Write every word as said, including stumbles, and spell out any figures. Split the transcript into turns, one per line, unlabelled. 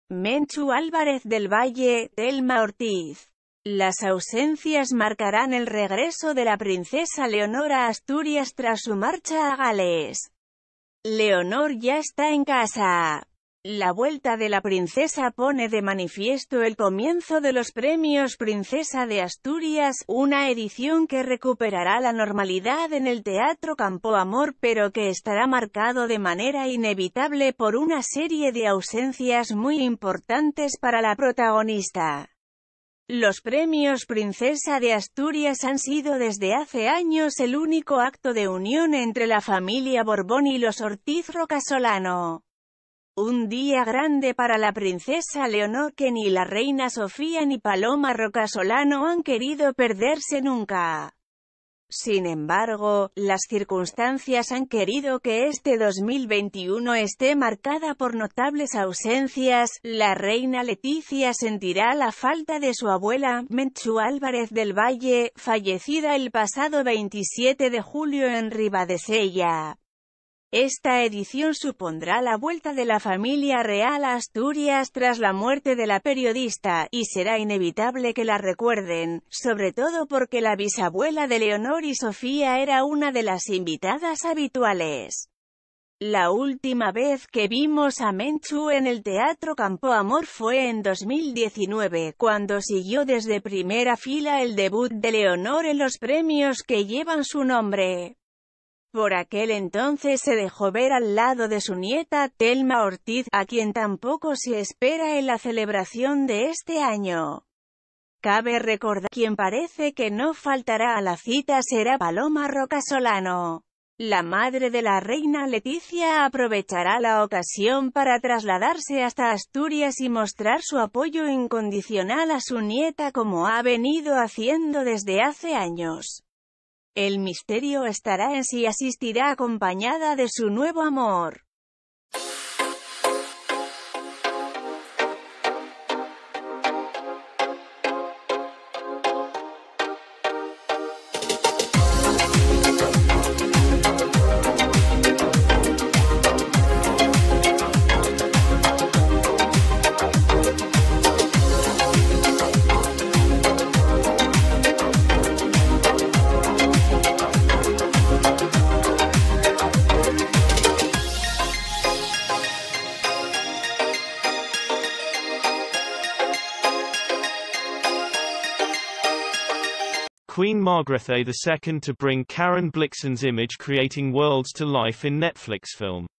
Menchu Álvarez del Valle, Thelma Ortiz. Las ausencias marcarán el regreso de la princesa Leonor a Asturias tras su marcha a Gales. Leonor ya está en casa. La vuelta de la princesa pone de manifiesto el comienzo de los Premios Princesa de Asturias, una edición que recuperará la normalidad en el Teatro Campo Amor, pero que estará marcado de manera inevitable por una serie de ausencias muy importantes para la protagonista. Los Premios Princesa de Asturias han sido desde hace años el único acto de unión entre la familia Borbón y los Ortiz Rocasolano. Un día grande para la princesa Leonor que ni la reina Sofía ni Paloma Rocasolano han querido perderse nunca. Sin embargo, las circunstancias han querido que este dos mil veintiuno esté marcada por notables ausencias. La reina Leticia sentirá la falta de su abuela, Menchu Álvarez del Valle, fallecida el pasado veintisiete de julio en Ribadesella. Esta edición supondrá la vuelta de la familia real a Asturias tras la muerte de la periodista, y será inevitable que la recuerden, sobre todo porque la bisabuela de Leonor y Sofía era una de las invitadas habituales. La última vez que vimos a Menchu en el Teatro Campo Amor fue en dos mil diecinueve, cuando siguió desde primera fila el debut de Leonor en los premios que llevan su nombre. Por aquel entonces se dejó ver al lado de su nieta, Thelma Ortiz, a quien tampoco se espera en la celebración de este año. Cabe recordar que quien parece que no faltará a la cita será Paloma Rocasolano. La madre de la reina Leticia aprovechará la ocasión para trasladarse hasta Asturias y mostrar su apoyo incondicional a su nieta como ha venido haciendo desde hace años. El misterio estará en si asistirá acompañada de su nuevo amor.
Queen Margrethe the Second to bring Karen Blixen's image creating worlds to life in Netflix film.